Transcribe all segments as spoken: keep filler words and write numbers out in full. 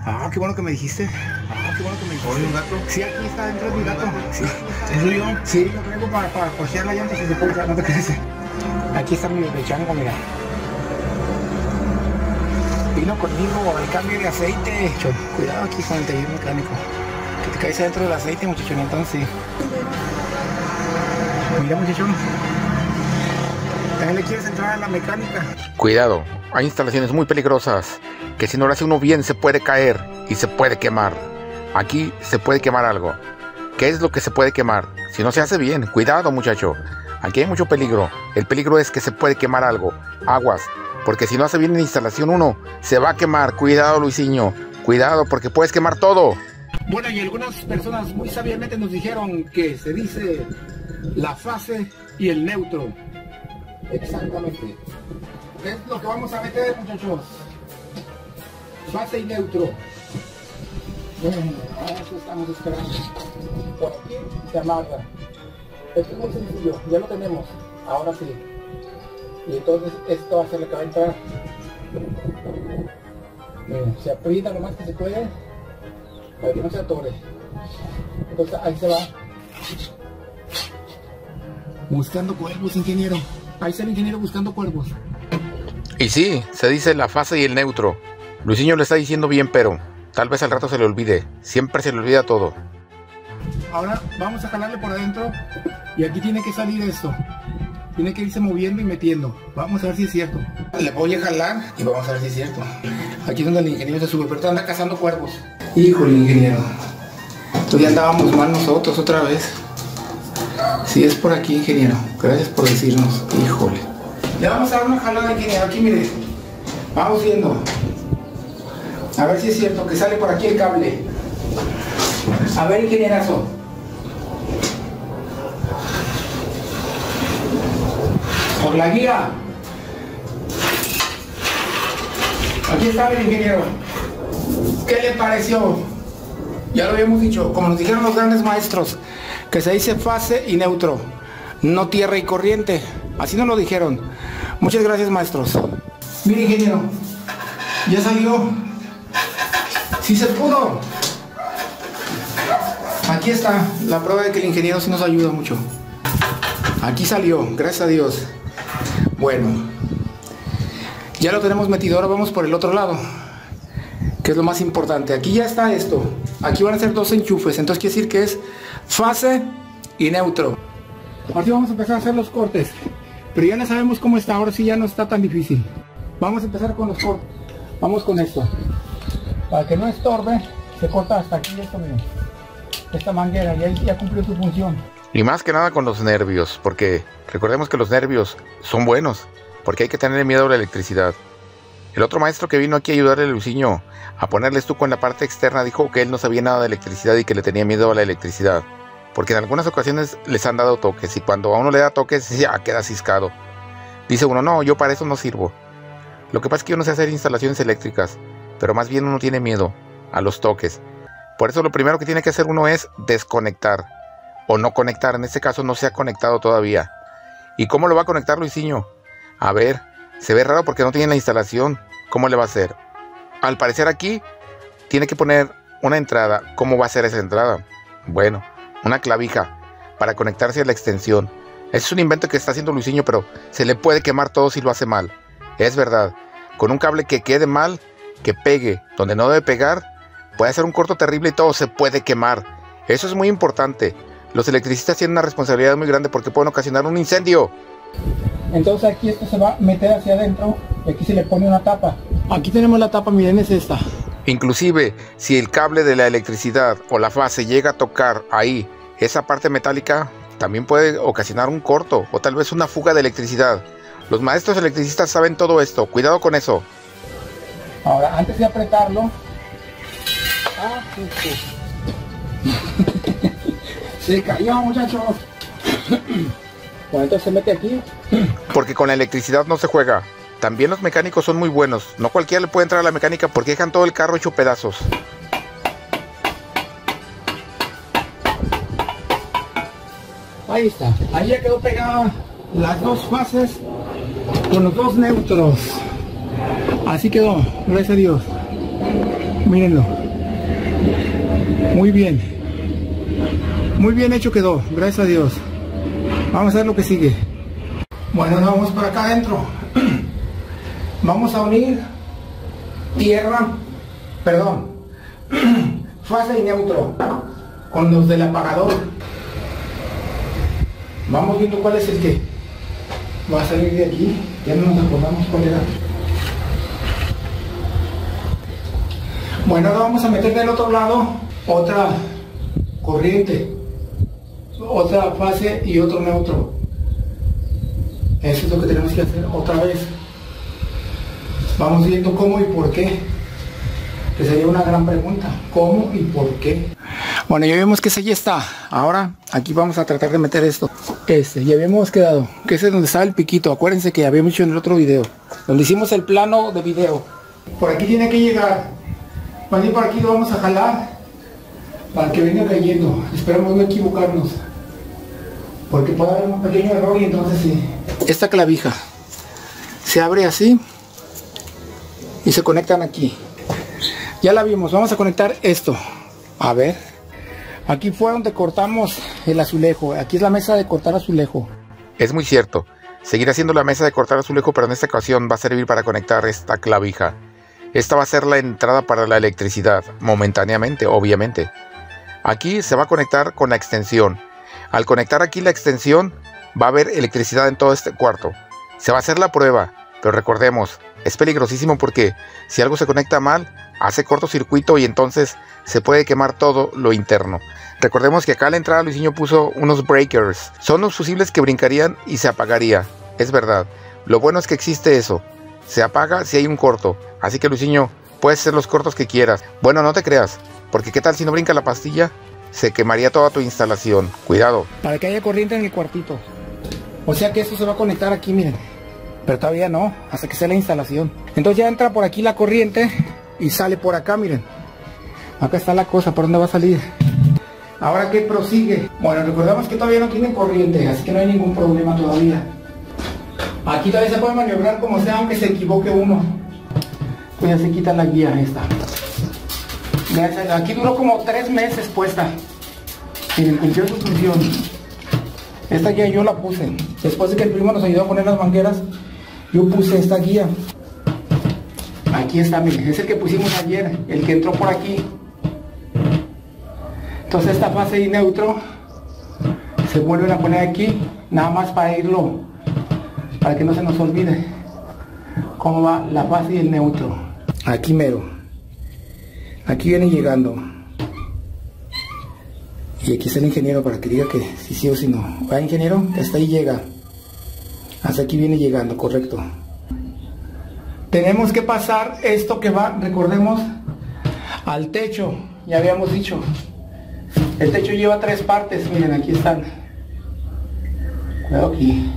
Ah, qué bueno que me dijiste. Ah, qué bueno que me dijiste. ¿Oye, un gato? Sí, aquí está dentro de mi gato. Sí. ¿Es suyo? Sí, lo traigo para, para cojear la llanta si se puede, ya no te crees. Aquí está mi bebé chango, mira. Vino conmigo al cambio de aceite. Cuidado aquí con el taller mecánico. Que te caes adentro del aceite, muchachón, entonces sí. Mira, muchachón. ¿También le quieres entrar a la mecánica? Cuidado, hay instalaciones muy peligrosas que si no lo hace uno bien se puede caer y se puede quemar. Aquí se puede quemar algo. ¿Qué es lo que se puede quemar? Si no se hace bien, cuidado muchacho. Aquí hay mucho peligro. El peligro es que se puede quemar algo. Aguas, porque si no hace bien la instalación uno, se va a quemar. Cuidado, Luisinho. Cuidado, porque puedes quemar todo. Bueno, y algunas personas muy sabiamente nos dijeron que se dice la fase y el neutro. Exactamente. ¿Qué es lo que vamos a meter, muchachos? Fase y neutro. Bueno, a eso estamos esperando. Por aquí se amarra. Esto es muy sencillo, ya lo tenemos. Ahora sí. Y entonces esto va a ser lo que va a entrar. Miren, se aprieta lo más que se puede para que no se atore. Entonces ahí se va. Buscando cuervos, ingeniero. Ahí está el ingeniero buscando cuervos. Y sí, se dice la fase y el neutro. Luisinho lo está diciendo bien, pero tal vez al rato se le olvide. Siempre se le olvida todo. Ahora vamos a jalarle por adentro. Y aquí tiene que salir esto. Tiene que irse moviendo y metiendo. Vamos a ver si es cierto. Le voy a jalar y vamos a ver si es cierto. Aquí es donde el ingeniero se sube, pero anda cazando cuervos. Híjole, ingeniero. Todavía andábamos mal nosotros otra vez. Sí, es por aquí, ingeniero. Gracias por decirnos. Híjole. Le vamos a dar una jalada, ingeniero. Aquí, mire. Vamos viendo. A ver si es cierto que sale por aquí el cable. A ver, ingenierazo. Por la guía. Aquí está el ingeniero. ¿Qué le pareció? Ya lo habíamos dicho, como nos dijeron los grandes maestros, que se dice fase y neutro, no tierra y corriente. Así nos lo dijeron. Muchas gracias, maestros. Mire, ingeniero, ya salió. Sí se pudo. Aquí está la prueba de que el ingeniero sí nos ayuda mucho. Aquí salió, gracias a Dios. Bueno, ya lo tenemos metido. Ahora vamos por el otro lado, que es lo más importante. Aquí ya está esto. Aquí van a ser dos enchufes, entonces quiere decir que es fase y neutro. Ahora sí vamos a empezar a hacer los cortes, pero ya no sabemos cómo está. Ahora sí ya no está tan difícil. Vamos a empezar con los cortes. Vamos con esto. Para que no estorbe, se corta hasta aquí esto, miren. Esta manguera ya, ya cumplió su función. Y más que nada con los nervios, porque recordemos que los nervios son buenos, porque hay que tener miedo a la electricidad. El otro maestro que vino aquí a ayudarle a Luisinho a ponerle estuco en la parte externa dijo que él no sabía nada de electricidad y que le tenía miedo a la electricidad, porque en algunas ocasiones les han dado toques y cuando a uno le da toques ya queda ciscado. Dice uno, no, yo para eso no sirvo. Lo que pasa es que uno sé hacer instalaciones eléctricas, pero más bien uno tiene miedo a los toques. Por eso lo primero que tiene que hacer uno es desconectar o no conectar. En este caso no se ha conectado todavía. ¿Y cómo lo va a conectar Luisinho? A ver, se ve raro porque no tiene la instalación. ¿Cómo le va a hacer? Al parecer aquí tiene que poner una entrada. ¿Cómo va a ser esa entrada? Bueno, una clavija para conectarse a la extensión. Es un invento que está haciendo Luisinho, pero se le puede quemar todo si lo hace mal. Es verdad, con un cable que quede mal, que pegue donde no debe pegar, puede hacer un corto terrible y todo se puede quemar. Eso es muy importante. Los electricistas tienen una responsabilidad muy grande porque pueden ocasionar un incendio. Entonces aquí esto se va a meter hacia adentro y aquí se le pone una tapa. Aquí tenemos la tapa, miren, es esta. Inclusive, si el cable de la electricidad o la fase llega a tocar ahí, esa parte metálica, también puede ocasionar un corto o tal vez una fuga de electricidad. Los maestros electricistas saben todo esto, cuidado con eso. Ahora, antes de apretarlo... Ah, sí, sí. Se cayó, muchachos. Bueno, entonces se mete aquí. Porque con la electricidad no se juega. También los mecánicos son muy buenos. No cualquiera le puede entrar a la mecánica porque dejan todo el carro hecho pedazos. Ahí está. Ahí ya quedó pegada las dos fases con los dos neutros. Así quedó, gracias a Dios. Mírenlo. Muy bien. Muy bien hecho quedó, gracias a Dios. Vamos a ver lo que sigue. Bueno, nos vamos por acá adentro. Vamos a unir tierra, perdón, fase y neutro con los del apagador. Vamos viendo cuál es el que va a salir de aquí. Ya no nos acordamos cuál era. Bueno, ahora vamos a meter del otro lado otra corriente, otra fase y otro neutro. Eso es lo que tenemos que hacer otra vez. Vamos viendo cómo y por qué, que sería una gran pregunta, ¿cómo y por qué? Bueno, ya vimos que ese ya está. Ahora aquí vamos a tratar de meter esto. Este, ya habíamos quedado, que ese es donde estaba el piquito. Acuérdense que habíamos hecho en el otro video, donde hicimos el plano de video. Por aquí tiene que llegar. Bueno, y por aquí lo vamos a jalar para que venga cayendo. Esperamos no equivocarnos, porque puede haber un pequeño error y entonces sí. Esta clavija se abre así y se conectan aquí. Ya la vimos, vamos a conectar esto. A ver, aquí fue donde cortamos el azulejo. Aquí es la mesa de cortar azulejo. Es muy cierto, seguirá siendo la mesa de cortar azulejo, pero en esta ocasión va a servir para conectar esta clavija. Esta va a ser la entrada para la electricidad, momentáneamente, obviamente. Aquí se va a conectar con la extensión. Al conectar aquí la extensión, va a haber electricidad en todo este cuarto. Se va a hacer la prueba, pero recordemos, es peligrosísimo porque si algo se conecta mal, hace cortocircuito y entonces se puede quemar todo lo interno. Recordemos que acá a la entrada Luisinho puso unos breakers. Son los fusibles que brincarían y se apagaría. Es verdad. Lo bueno es que existe eso. Se apaga si hay un corto. Así que Luisinho, puedes hacer los cortos que quieras. Bueno, no te creas, porque qué tal si no brinca la pastilla, se quemaría toda tu instalación. Cuidado. Para que haya corriente en el cuartito. O sea que esto se va a conectar aquí, miren. Pero todavía no, hasta que sea la instalación. Entonces ya entra por aquí la corriente y sale por acá, miren. Acá está la cosa, ¿por dónde va a salir? Ahora que prosigue. Bueno, recordamos que todavía no tiene corriente, así que no hay ningún problema todavía. Aquí todavía se puede maniobrar como sea, aunque se equivoque uno. Pues ya se quita la guía esta. Aquí duró como tres meses puesta. Miren, cumplió su función. Esta guía yo la puse. Después de que el primo nos ayudó a poner las mangueras, yo puse esta guía. Aquí está, miren, es el que pusimos ayer, el que entró por aquí. Entonces esta fase y neutro se vuelven a poner aquí, nada más para irlo, para que no se nos olvide cómo va la fase y el neutro. Aquí mero. Aquí viene llegando. Y aquí está el ingeniero para que diga que si sí o si no. ¿Va, ingeniero? Hasta ahí llega. Hasta aquí viene llegando, correcto. Tenemos que pasar esto que va, recordemos, al techo. Ya habíamos dicho. El techo lleva tres partes. Miren, aquí están. Cuidado aquí.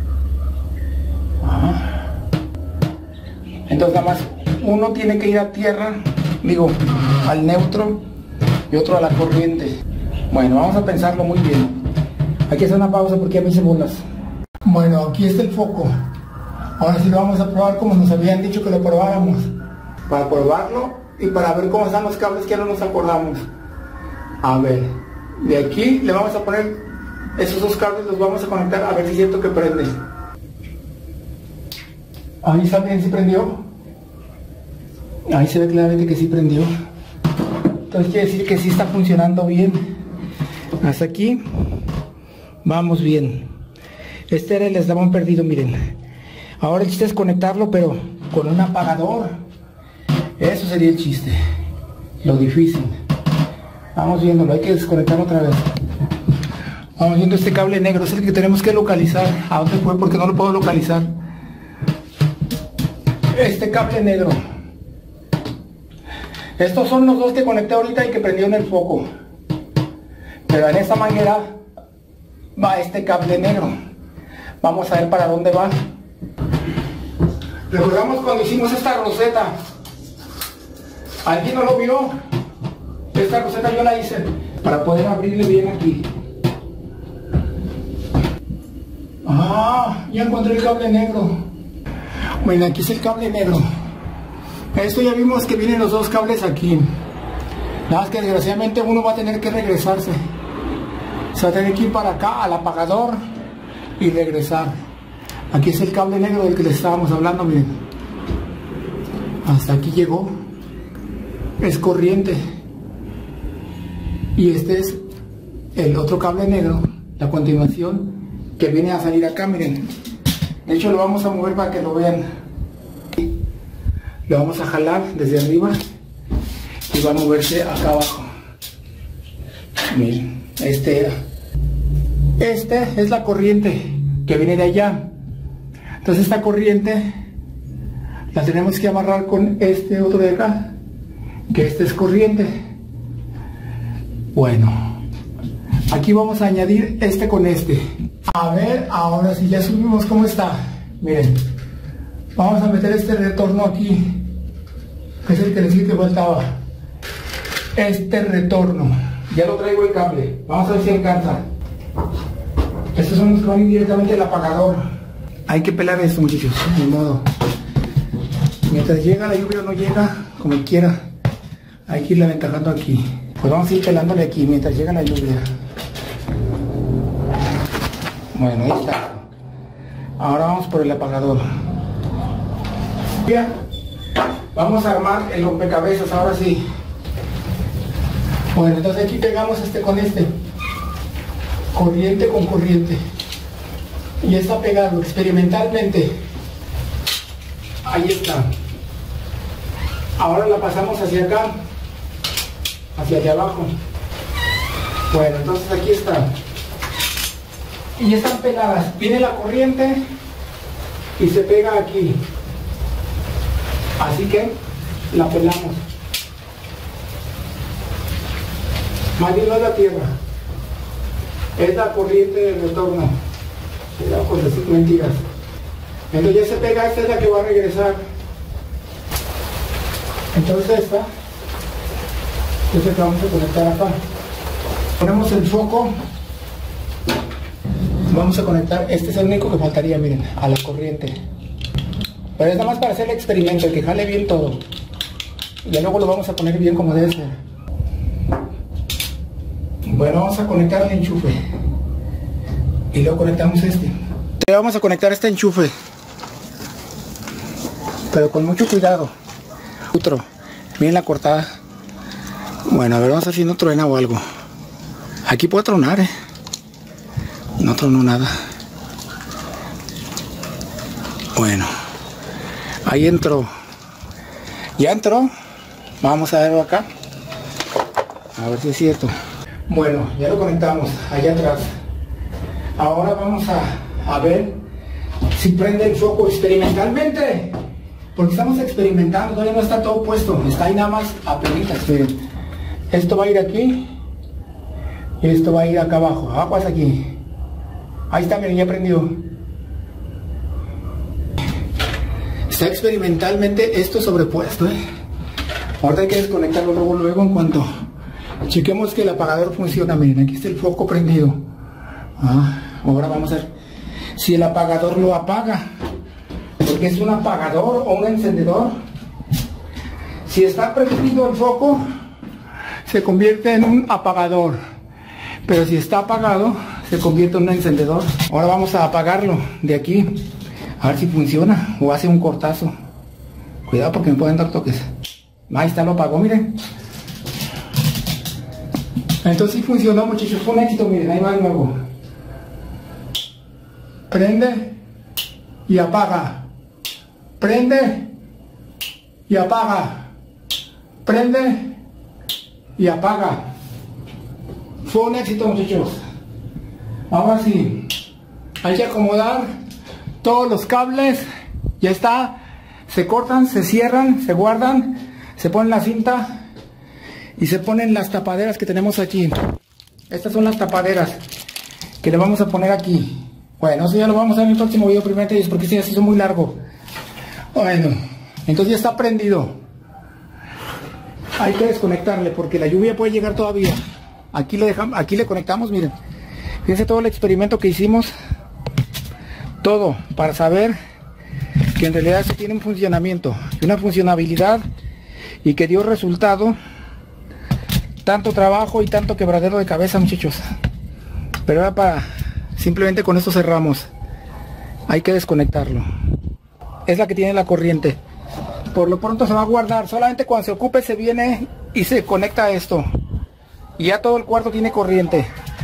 Ajá. Entonces nada más uno tiene que ir a tierra, digo, al neutro, y otro a la corriente. Bueno, vamos a pensarlo muy bien. Aquí hace una pausa porque ya me hice bolas. Bueno, aquí está el foco. Ahora sí lo vamos a probar como nos habían dicho que lo probáramos. Para probarlo y para ver cómo están los cables que ya no nos acordamos. A ver, de aquí le vamos a poner esos dos cables, los vamos a conectar a ver si es cierto que prende. Ahí está bien, ¿sí prendió? Ahí se ve claramente que sí prendió. Entonces quiere decir que sí está funcionando bien. Hasta aquí vamos bien. Este era el eslabón perdido, miren. Ahora el chiste es conectarlo, pero con un apagador. Eso sería el chiste. Lo difícil. Vamos viéndolo, hay que desconectar otra vez. Vamos viendo este cable negro, es el que tenemos que localizar. ¿A dónde fue? Porque no lo puedo localizar. Este cable negro. Estos son los dos que conecté ahorita y que prendió en el foco. Pero en esta manguera va este cable negro. Vamos a ver para dónde va. Recordamos cuando hicimos esta roseta. ¿Alguien no lo vio? Esta roseta yo la hice para poder abrirle bien aquí. Ah, ya encontré el cable negro. Bueno, aquí es el cable negro. Esto ya vimos que vienen los dos cables aquí. Nada más que desgraciadamente uno va a tener que regresarse. Se va a tener que ir para acá al apagador y regresar. Aquí es el cable negro del que les estábamos hablando, miren. Hasta aquí llegó. Es corriente. Y este es el otro cable negro, la continuación, que viene a salir acá, miren. De hecho lo vamos a mover para que lo vean. Lo vamos a jalar desde arriba y va a moverse acá abajo. Miren, este era. Este es la corriente que viene de allá. Entonces esta corriente la tenemos que amarrar con este otro de acá, que este es corriente. Bueno, aquí vamos a añadir este con este. A ver, ahora sí, ya subimos cómo está. Miren, vamos a meter este retorno aquí, que es el que les dije que faltaba. Este retorno, ya lo traigo el cable. Vamos a ver si alcanza. Estos son los que van directamente al apagador. Hay que pelar esto, muchachos, de modo. Mientras llega la lluvia o no llega, como quiera, hay que irle aventajando aquí. Pues vamos a ir pelándole aquí mientras llega la lluvia. Bueno, ahí está. Ahora vamos por el apagador. Ya. Vamos a armar el rompecabezas, ahora sí. Bueno, entonces aquí pegamos este con este. Corriente con corriente. Y está pegado experimentalmente. Ahí está. Ahora la pasamos hacia acá, hacia allá abajo. Bueno, entonces aquí está. Y están pegadas. Viene la corriente y se pega aquí. Así que la pelamos. Más bien no es la tierra, es la corriente del retorno. Cuidado con decir mentiras. Entonces ya se pega, esta es la que va a regresar. Entonces esta es la que vamos a conectar acá. Ponemos el foco. Vamos a conectar, este es el único que faltaría, miren, a la corriente. Pero es nada más para hacer el experimento, el que jale bien todo. Y luego lo vamos a poner bien como debe ser. Bueno, vamos a conectar el enchufe. Y luego conectamos este. Vamos a conectar este enchufe. Pero con mucho cuidado. Otro. Miren la cortada. Bueno, a ver, vamos a ver si no truena o algo. Aquí puede tronar, eh. No tronó nada. Bueno, ahí entró. Ya entró. Vamos a verlo acá. A ver si es cierto. Bueno, ya lo conectamos allá atrás. Ahora vamos a, a ver si prende el foco experimentalmente. Porque estamos experimentando, todavía no está todo puesto. Está ahí nada más apenitas. Miren. Esto va a ir aquí. Y esto va a ir acá abajo. Aguas aquí. Ahí está, miren, ya prendió. Está experimentalmente esto sobrepuesto, ¿eh? Ahorita hay que desconectarlo luego, luego en cuanto chequemos que el apagador funciona. Miren, aquí está el foco prendido. Ah, ahora vamos a ver si el apagador lo apaga. Porque es un apagador o un encendedor. Si está prendido el foco, se convierte en un apagador. Pero si está apagado, se convierte en un encendedor. Ahora vamos a apagarlo de aquí. A ver si funciona o hace un cortazo. Cuidado porque me pueden dar toques. Ahí está, lo apagó, miren. Entonces sí funcionó, muchachos. Fue un éxito, miren. Ahí va de nuevo. Prende y apaga. Prende y apaga. Prende y apaga. Fue un éxito, muchachos. Ahora sí, hay que acomodar todos los cables. Ya está. Se cortan, se cierran, se guardan, se ponen la cinta y se ponen las tapaderas que tenemos aquí. Estas son las tapaderas que le vamos a poner aquí. Bueno, eso ya lo vamos a ver en el próximo video, primeramente Dios, porque este ya se hizo muy largo. Bueno, entonces ya está prendido. Hay que desconectarle porque la lluvia puede llegar todavía. Aquí le dejamos, aquí le conectamos, miren. Fíjense todo el experimento que hicimos. Todo para saber que en realidad eso tiene un funcionamiento y una funcionabilidad y que dio resultado. Tanto trabajo y tanto quebradero de cabeza, muchachos. Pero ahora para... simplemente con esto cerramos. Hay que desconectarlo. Es la que tiene la corriente. Por lo pronto se va a guardar. Solamente cuando se ocupe se viene y se conecta a esto. Y ya todo el cuarto tiene corriente.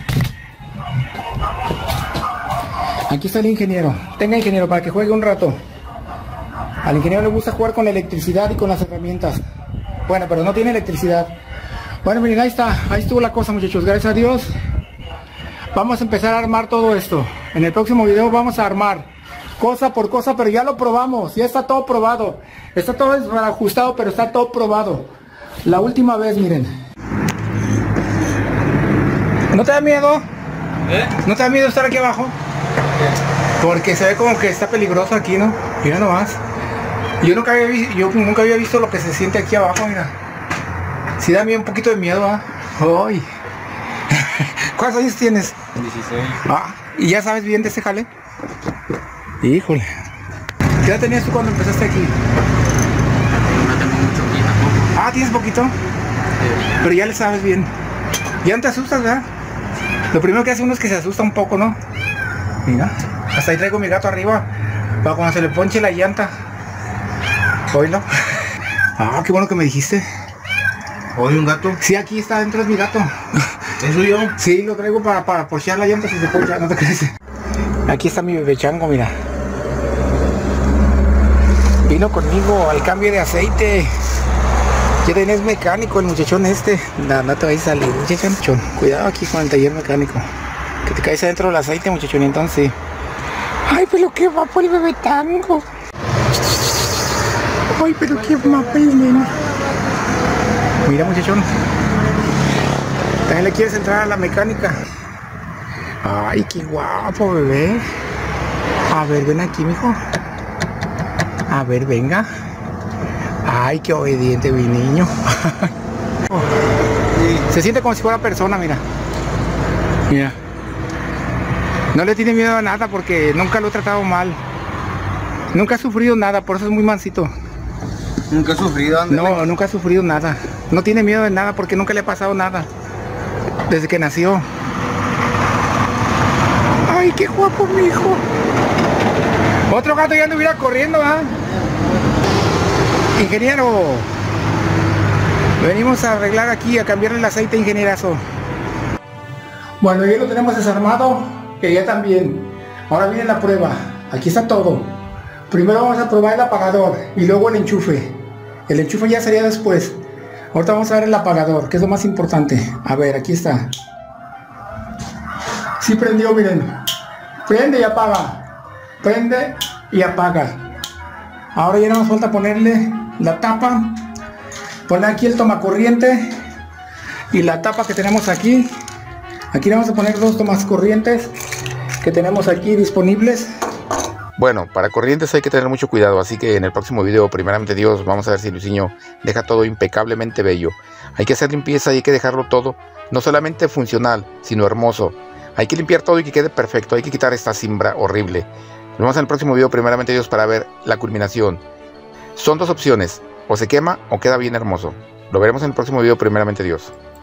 Aquí está el ingeniero. Tenga, ingeniero, para que juegue un rato. Al ingeniero le gusta jugar con la electricidad y con las herramientas. Bueno, pero no tiene electricidad. Bueno, miren, ahí está. Ahí estuvo la cosa, muchachos. Gracias a Dios. Vamos a empezar a armar todo esto. En el próximo video vamos a armar cosa por cosa, pero ya lo probamos. Ya está todo probado. Está todo ajustado, pero está todo probado. La última vez, miren. ¿No te da miedo? ¿Eh? ¿No te da miedo estar aquí abajo? Porque se ve como que está peligroso aquí, ¿no? Mira nomás. Yo nunca había visto, yo nunca había visto lo que se siente aquí abajo, mira. Sí da mí un poquito de miedo, ¿ah? ¡Ay! ¿Cuántos años tienes? dieciséis. Ah, ¿y ya sabes bien de ese jale? Híjole. ¿Qué edad tenías tú cuando empezaste aquí? No tengo mucho aquí tampoco. Ah, ¿tienes poquito? Sí. Pero ya le sabes bien. Ya no te asustas, ¿verdad? Lo primero que hace uno es que se asusta un poco, ¿no? Mira, hasta ahí traigo mi gato arriba para cuando se le ponche la llanta. Oílo. Ah, qué bueno que me dijiste. ¿Hoy un gato? Sí, aquí está dentro es mi gato. ¿Eso yo? Sí, lo traigo para, para ponchear la llanta si se poncha, no te crees. Aquí está mi bebé chango, mira. Vino conmigo al cambio de aceite. ¿Quién es mecánico el muchachón este? No, no te vayas a salir, muchachón. Cuidado aquí con el taller mecánico. Que te caes adentro del aceite, muchachón, y entonces... Ay, pero qué guapo el bebé tango. Ay, pero qué guapo el nene. Mira, muchachón. También le quieres entrar a la mecánica. Ay, qué guapo, bebé. A ver, ven aquí, mijo. A ver, venga. Ay, qué obediente mi niño. Se siente como si fuera persona, mira. Mira. No le tiene miedo a nada porque nunca lo he tratado mal. Nunca ha sufrido nada, por eso es muy mansito. ¿Nunca he sufrido? Ándale. No, nunca ha sufrido nada. No tiene miedo de nada porque nunca le ha pasado nada. Desde que nació. Ay, qué guapo, mi hijo. Otro gato ya anduviera corriendo, ¿ah? Ingeniero. Venimos a arreglar aquí, a cambiarle el aceite, ingenierazo. Bueno, ya lo tenemos desarmado, que ya también. Ahora viene la prueba. Aquí está todo. Primero vamos a probar el apagador y luego el enchufe. El enchufe ya sería después. Ahorita vamos a ver el apagador, que es lo más importante. A ver, aquí está. Sí prendió, miren. Prende y apaga. Prende y apaga. Ahora ya no nos falta ponerle la tapa. Poner aquí el tomacorriente y la tapa que tenemos aquí. Aquí le vamos a poner dos tomas corrientes que tenemos aquí disponibles. Bueno, para corrientes hay que tener mucho cuidado, así que en el próximo video, primeramente Dios, vamos a ver si Luisinho deja todo impecablemente bello. Hay que hacer limpieza y hay que dejarlo todo, no solamente funcional, sino hermoso. Hay que limpiar todo y que quede perfecto, hay que quitar esta cimbra horrible. Nos vemos en el próximo video, primeramente Dios, para ver la culminación. Son dos opciones, o se quema o queda bien hermoso. Lo veremos en el próximo video, primeramente Dios.